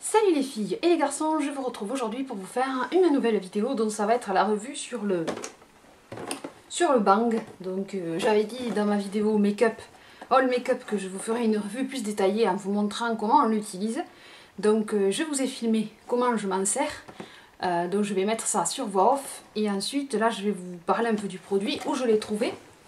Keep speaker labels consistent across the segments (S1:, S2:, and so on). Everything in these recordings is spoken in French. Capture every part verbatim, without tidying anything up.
S1: Salut les filles et les garçons, je vous retrouve aujourd'hui pour vous faire une nouvelle vidéo dont ça va être la revue sur le sur le bang. Donc euh, j'avais dit dans ma vidéo make-up, all make-up, que je vous ferai une revue plus détaillée en vous montrant comment on l'utilise. Donc euh, je vous ai filmé comment je m'en sers, euh, donc je vais mettre ça sur voix off et ensuite là je vais vous parler un peu du produit, où je l'ai trouvé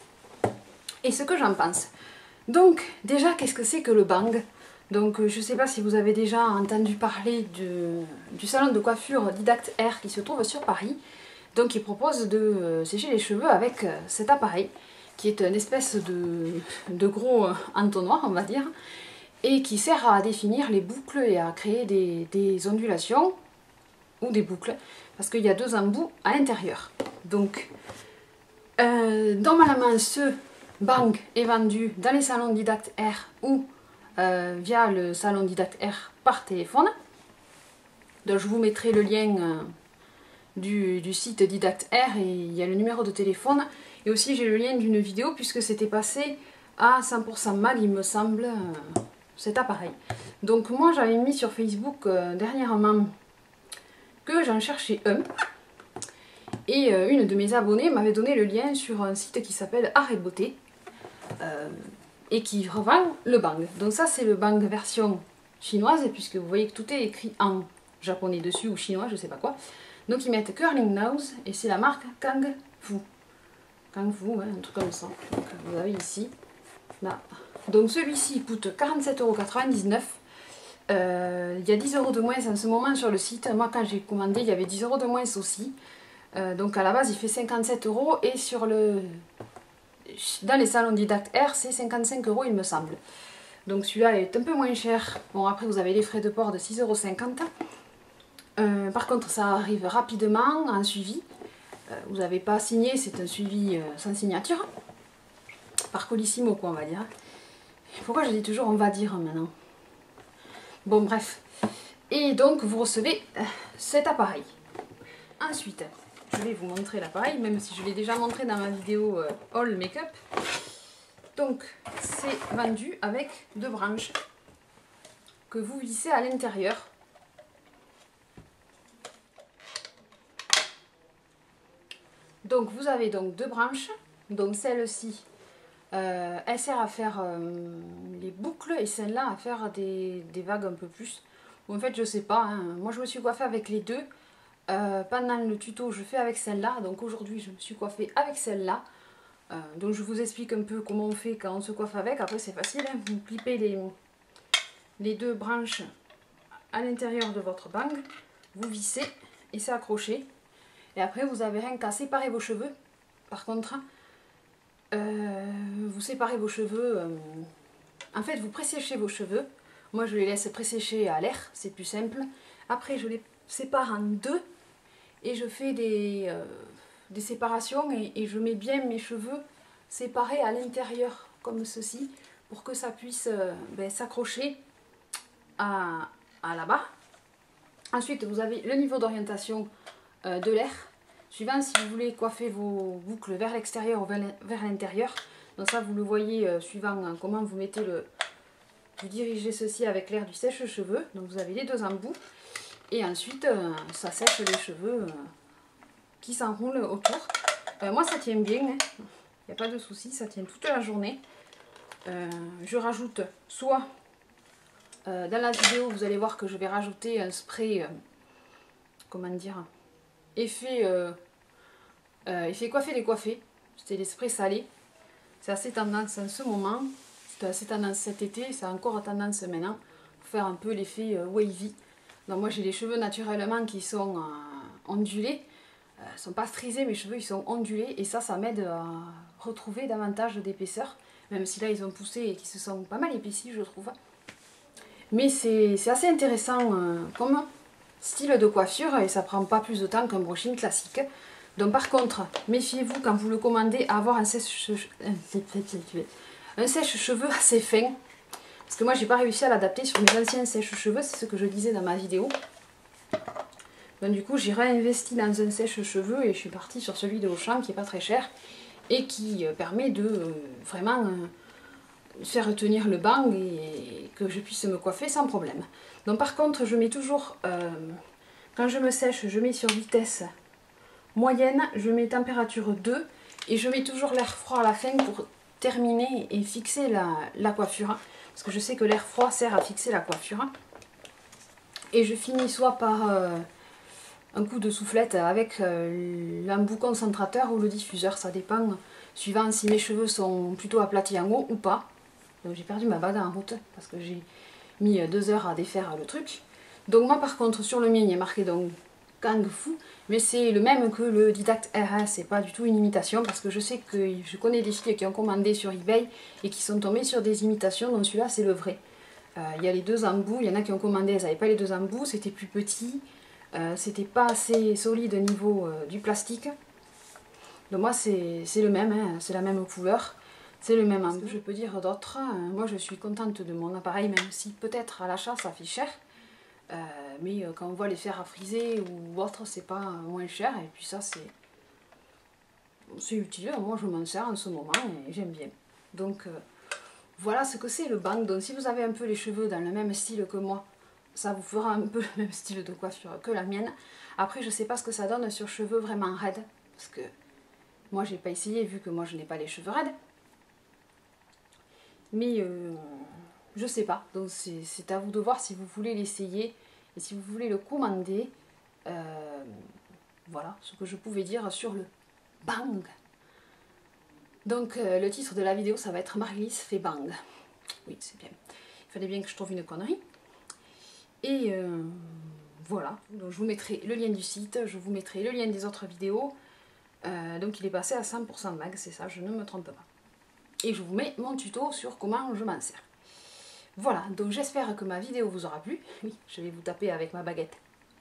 S1: et ce que j'en pense. Donc déjà, qu'est-ce que c'est que le bang? Donc je ne sais pas si vous avez déjà entendu parler de, du salon de coiffure Didact Hair qui se trouve sur Paris. Donc il propose de sécher les cheveux avec cet appareil qui est une espèce de, de gros entonnoir, on va dire, et qui sert à définir les boucles et à créer des, des ondulations ou des boucles, parce qu'il y a deux embouts à l'intérieur. Donc euh, normalement ce bang est vendu dans les salons Didact Hair ou Euh, via le salon Didact Hair par téléphone. Donc je vous mettrai le lien euh, du, du site Didact Hair, et il y a le numéro de téléphone, et aussi j'ai le lien d'une vidéo puisque c'était passé à cent pour cent mal, il me semble, euh, cet appareil. Donc moi j'avais mis sur Facebook euh, dernièrement que j'en cherchais un, et euh, une de mes abonnées m'avait donné le lien sur un site qui s'appelle Art et Beauté, euh, et qui revend le bang. Donc ça c'est le bang version chinoise, puisque vous voyez que tout est écrit en japonais dessus ou chinois, je sais pas quoi. Donc ils mettent Curling Nose et c'est la marque Kang Fu. Kang Fu, ouais, un truc comme ça. Donc vous avez ici, là. Donc celui-ci coûte quarante-sept euros quatre-vingt-dix-neuf. Euh, il y a dix euros de moins en ce moment sur le site. Moi quand j'ai commandé il y avait dix euros de moins aussi. Euh, donc à la base il fait cinquante-sept euros, et sur le... dans les salons Didact Hair c'est cinquante-cinq euros il me semble. Donc celui-là est un peu moins cher. Bon, après vous avez les frais de port de six euros cinquante. Euh, par contre ça arrive rapidement en suivi. Euh, vous n'avez pas signé, c'est un suivi euh, sans signature. Par Colissimo quoi, on va dire. Pourquoi je dis toujours on va dire maintenant? Bon bref. Et donc vous recevez euh, cet appareil. Ensuite, je vais vous montrer l'appareil, même si je l'ai déjà montré dans ma vidéo euh, All Makeup. Donc, c'est vendu avec deux branches que vous vissez à l'intérieur. Donc, vous avez donc deux branches. Donc, celle-ci, euh, elle sert à faire euh, les boucles, et celle-là à faire des, des vagues un peu plus. Ou en fait, je sais pas. Hein. Moi, je me suis coiffée avec les deux. Euh, pendant le tuto je fais avec celle-là, donc aujourd'hui je me suis coiffée avec celle-là. Euh, donc je vous explique un peu comment on fait quand on se coiffe avec. Après c'est facile, hein. Vous clipez les, les deux branches à l'intérieur de votre bang, vous vissez et c'est accroché. Et après vous avez rien qu'à séparer vos cheveux. Par contre, euh, vous séparez vos cheveux, euh, en fait vous préséchez vos cheveux. Moi je les laisse présécher à l'air, c'est plus simple. Après je les sépare en deux. Et je fais des, euh, des séparations et, et je mets bien mes cheveux séparés à l'intérieur, comme ceci, pour que ça puisse euh, ben, s'accrocher à, à là-bas. Ensuite, vous avez le niveau d'orientation euh, de l'air, suivant si vous voulez coiffer vos boucles vers l'extérieur ou vers l'intérieur. Donc ça, vous le voyez euh, suivant hein, comment vous mettez le... Vous dirigez ceci avec l'air du sèche-cheveux. Donc vous avez les deux embouts. Et ensuite, euh, ça sèche les cheveux euh, qui s'enroulent autour. Euh, moi, ça tient bien, il hein. n'y a pas de souci, ça tient toute la journée. Euh, je rajoute soit, euh, dans la vidéo, vous allez voir que je vais rajouter un spray, euh, comment dire, effet, euh, euh, effet coiffer décoiffer. C'était les sprays salés. C'est assez tendance en ce moment, c'est assez tendance cet été, c'est encore tendance maintenant, pour faire un peu l'effet euh, wavy. Donc moi j'ai les cheveux naturellement qui sont euh, ondulés, euh, ils ne sont pas frisés, mes cheveux ils sont ondulés, et ça ça m'aide à retrouver davantage d'épaisseur, même si là ils ont poussé et qu'ils se sont pas mal épaissis je trouve. Mais c'est assez intéressant euh, comme style de coiffure, et ça prend pas plus de temps qu'un brushing classique. Donc par contre, méfiez-vous quand vous le commandez à avoir un sèche-cheveux un sèche-cheveux assez fin. Parce que moi j'ai pas réussi à l'adapter sur mes anciens sèche-cheveux, c'est ce que je disais dans ma vidéo. Donc du coup j'ai réinvesti dans un sèche-cheveux et je suis partie sur celui de Auchan qui est pas très cher et qui permet de euh, vraiment euh, faire tenir le bang et que je puisse me coiffer sans problème. Donc par contre, je mets toujours, euh, quand je me sèche, je mets sur vitesse moyenne, je mets température deux et je mets toujours l'air froid à la fin pour terminer et fixer la, la coiffure. Parce que je sais que l'air froid sert à fixer la coiffure. Et je finis soit par euh, un coup de soufflette avec euh, l'embout concentrateur ou le diffuseur, ça dépend, suivant si mes cheveux sont plutôt aplatis en haut ou pas. Donc j'ai perdu ma bague en route parce que j'ai mis deux heures à défaire le truc. Donc moi par contre sur le mien il y a marqué donc Kung Fu, mais c'est le même que le Didact R un, c'est pas du tout une imitation parce que je sais que je connais des filles qui ont commandé sur eBay et qui sont tombées sur des imitations, donc celui-là c'est le vrai. Il euh, y a les deux embouts, il y en a qui ont commandé, elles n'avaient pas les deux embouts, c'était plus petit, euh, c'était pas assez solide au niveau euh, du plastique. Donc moi c'est le même, hein, c'est la même couleur, c'est le même embout. Je peux dire d'autres, hein, moi je suis contente de mon appareil, même si peut-être à l'achat ça fait cher. Euh, mais euh, quand on voit les fers à friser ou autre, c'est pas euh, moins cher. Et puis ça, c'est c'est utile. Moi, je m'en sers en ce moment et j'aime bien. Donc, euh, voilà ce que c'est le bang. Donc, si vous avez un peu les cheveux dans le même style que moi, ça vous fera un peu le même style de coiffure que la mienne. Après, je sais pas ce que ça donne sur cheveux vraiment raides. Parce que moi, j'ai pas essayé vu que moi, je n'ai pas les cheveux raides. Mais... Euh, je sais pas, donc c'est à vous de voir si vous voulez l'essayer et si vous voulez le commander. Euh, voilà ce que je pouvais dire sur le bang. Donc euh, le titre de la vidéo ça va être Marlies fait bang. Oui c'est bien, il fallait bien que je trouve une connerie. Et euh, voilà, donc je vous mettrai le lien du site, je vous mettrai le lien des autres vidéos. Euh, donc il est passé à cent pour cent mag, c'est ça, je ne me trompe pas. Et je vous mets mon tuto sur comment je m'en sers. Voilà, donc j'espère que ma vidéo vous aura plu. Oui, je vais vous taper avec ma baguette.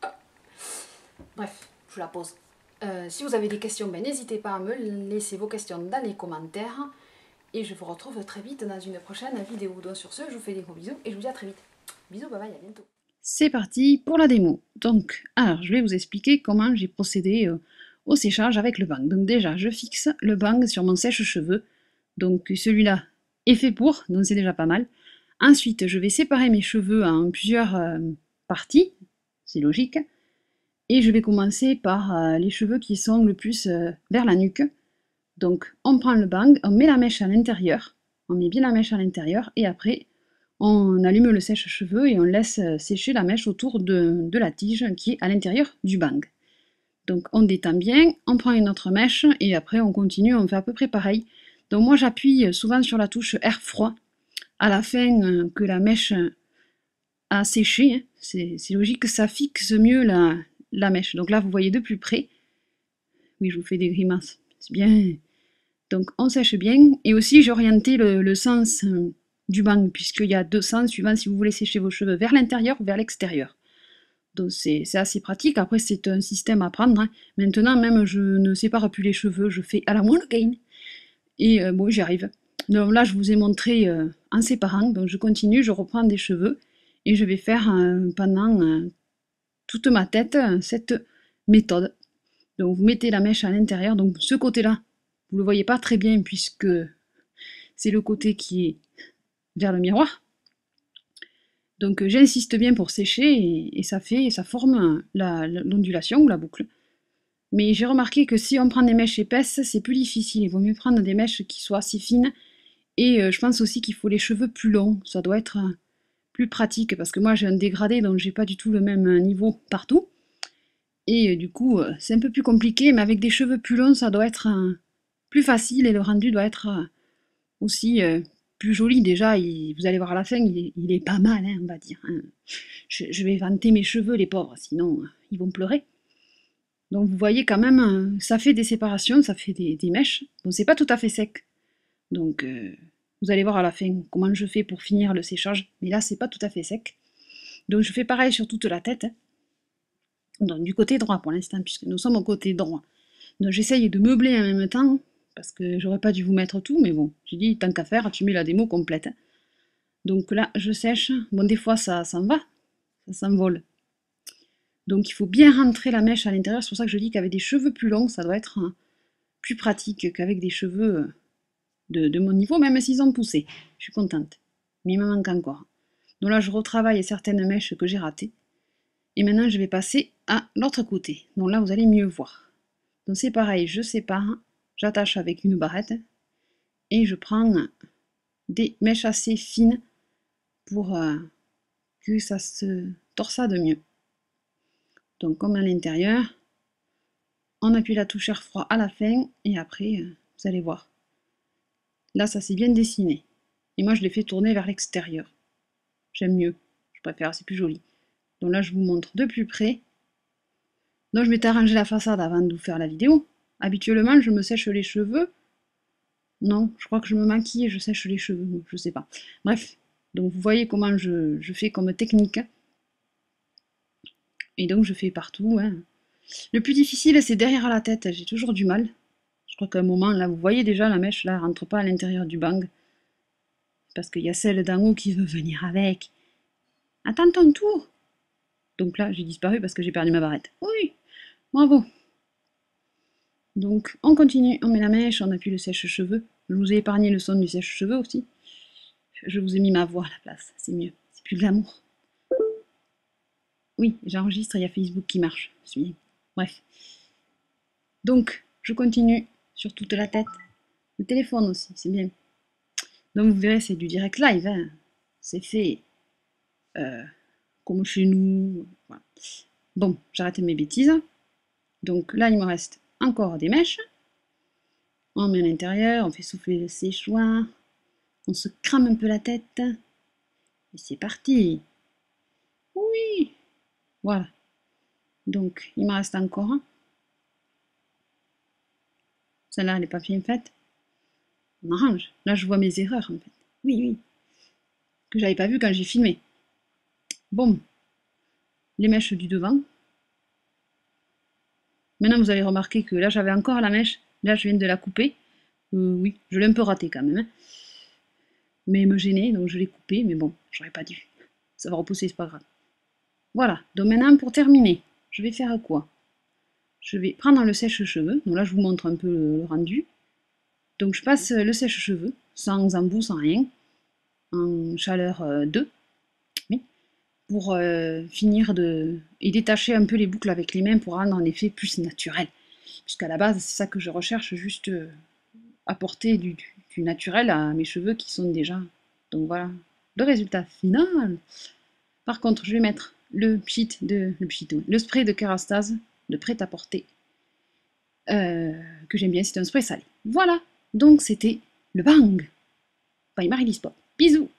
S1: Bref, je la pose. Euh, si vous avez des questions, ben, n'hésitez pas à me laisser vos questions dans les commentaires. Et je vous retrouve très vite dans une prochaine vidéo. Donc sur ce, je vous fais des gros bisous et je vous dis à très vite. Bisous, bye bye, à bientôt. C'est parti pour la démo. Donc, alors, je vais vous expliquer comment j'ai procédé euh, au séchage avec le bang. Donc déjà, je fixe le bang sur mon sèche-cheveux. Donc celui-là est fait pour, donc c'est déjà pas mal. Ensuite, je vais séparer mes cheveux en plusieurs euh, parties, c'est logique, et je vais commencer par euh, les cheveux qui sont le plus euh, vers la nuque. Donc, on prend le bang, on met la mèche à l'intérieur, on met bien la mèche à l'intérieur, et après, on allume le sèche-cheveux et on laisse sécher la mèche autour de, de la tige qui est à l'intérieur du bang. Donc, on détend bien, on prend une autre mèche, et après, on continue, on fait à peu près pareil. Donc, moi, j'appuie souvent sur la touche air froid, à la fin euh, que la mèche a séché, hein, c'est logique que ça fixe mieux la, la mèche. Donc là, vous voyez de plus près. Oui, je vous fais des grimaces. C'est bien. Donc on sèche bien. Et aussi, j'ai orienté le, le sens euh, du bang, puisqu'il y a deux sens suivant si vous voulez sécher vos cheveux vers l'intérieur ou vers l'extérieur. Donc c'est assez pratique. Après, c'est un système à prendre. Hein. Maintenant, même, je ne sépare plus les cheveux. Je fais à la moindre gain. Et euh, bon, j'y arrive. Donc là, je vous ai montré euh, en séparant, donc je continue, je reprends des cheveux, et je vais faire euh, pendant euh, toute ma tête euh, cette méthode. Donc vous mettez la mèche à l'intérieur, donc ce côté-là, vous ne le voyez pas très bien, puisque c'est le côté qui est vers le miroir. Donc euh, j'insiste bien pour sécher, et, et ça fait, ça forme l'ondulation ou la boucle. Mais j'ai remarqué que si on prend des mèches épaisses, c'est plus difficile, il vaut mieux prendre des mèches qui soient assez fines. Et euh, je pense aussi qu'il faut les cheveux plus longs, ça doit être euh, plus pratique, parce que moi j'ai un dégradé, donc j'ai pas du tout le même euh, niveau partout. Et euh, du coup, euh, c'est un peu plus compliqué, mais avec des cheveux plus longs, ça doit être euh, plus facile, et le rendu doit être euh, aussi euh, plus joli. Déjà, il, vous allez voir à la fin, il est, il est pas mal, hein, on va dire. Hein. Je, je vais vanter mes cheveux, les pauvres, sinon euh, ils vont pleurer. Donc vous voyez quand même, euh, ça fait des séparations, ça fait des, des mèches. Bon, c'est pas tout à fait sec. Donc, euh, vous allez voir à la fin comment je fais pour finir le séchage. Mais là, c'est pas tout à fait sec. Donc, je fais pareil sur toute la tête. Hein. Donc, du côté droit pour l'instant, puisque nous sommes au côté droit. Donc, j'essaye de meubler en même temps, parce que j'aurais pas dû vous mettre tout, mais bon, j'ai dit, tant qu'à faire, tu mets la démo complète. Hein. Donc là, je sèche. Bon, des fois, ça s'en va, ça s'envole. Donc, il faut bien rentrer la mèche à l'intérieur. C'est pour ça que je dis qu'avec des cheveux plus longs, ça doit être hein, plus pratique qu'avec des cheveux... De, de mon niveau, même s'ils ont poussé. Je suis contente. Mais il me manque encore. Donc là, je retravaille certaines mèches que j'ai ratées. Et maintenant, je vais passer à l'autre côté. Donc là, vous allez mieux voir. Donc c'est pareil, je sépare, j'attache avec une barrette et je prends des mèches assez fines pour euh, que ça se torsade mieux. Donc comme à l'intérieur, on appuie la touche air froid à la fin et après, euh, vous allez voir. Là, ça s'est bien dessiné. Et moi, je l'ai fait tourner vers l'extérieur. J'aime mieux, je préfère, c'est plus joli. Donc là, je vous montre de plus près. Donc je m'étais arrangé la façade avant de vous faire la vidéo. Habituellement, je me sèche les cheveux. Non, je crois que je me maquille et je sèche les cheveux, je sais pas. Bref, donc vous voyez comment je, je fais comme technique. Et donc je fais partout. Hein. Le plus difficile, c'est derrière la tête, j'ai toujours du mal. Je crois qu'à un moment, là, vous voyez déjà la mèche, là, elle rentre pas à l'intérieur du bang. Parce qu'il y a celle d'en haut qui veut venir avec. Attends ton tour. Donc là, j'ai disparu parce que j'ai perdu ma barrette. Oui, bravo. Donc, on continue, on met la mèche, on appuie le sèche-cheveux. Je vous ai épargné le son du sèche-cheveux aussi. Je vous ai mis ma voix à la place, c'est mieux. C'est plus glamour. Oui, j'enregistre, il y a Facebook qui marche. Bref. Donc, je continue sur toute la tête. Le téléphone aussi, c'est bien. Donc, vous verrez, c'est du direct live. Hein. C'est fait euh, comme chez nous. Voilà. Bon, j'arrête mes bêtises. Donc là, il me reste encore des mèches. On met à l'intérieur, on fait souffler le séchoir. On se crame un peu la tête. Et c'est parti. Oui. Voilà. Donc, il me reste encore. Celle-là, elle n'est pas bien faite. On arrange. Là, je vois mes erreurs, en fait. Oui, oui. Que j'avais pas vu quand j'ai filmé. Bon. Les mèches du devant. Maintenant, vous avez remarqué que là, j'avais encore la mèche. Là, je viens de la couper. Euh, oui, je l'ai un peu ratée quand même. Hein. Mais elle me gênait, donc je l'ai coupée. Mais bon, j'aurais pas dû. Ça va repousser, c'est pas grave. Voilà. Donc maintenant, pour terminer, je vais faire quoi? Je vais prendre le sèche-cheveux. Donc là, je vous montre un peu le, le rendu. Donc je passe le sèche-cheveux, sans embout, sans rien, en chaleur euh, deux, oui, pour euh, finir de... et détacher un peu les boucles avec les mains pour rendre un effet plus naturel. Puisqu'à la base, c'est ça que je recherche, juste euh, apporter du, du, du naturel à mes cheveux qui sont déjà... Donc voilà, le résultat final. Par contre, je vais mettre le pchit de... le pchit, le spray de Kérastase, de prêt-à-porter, euh, que j'aime bien, c'est un spray salé. Voilà, donc c'était le bang by Marie-Lise Pop. Bisous.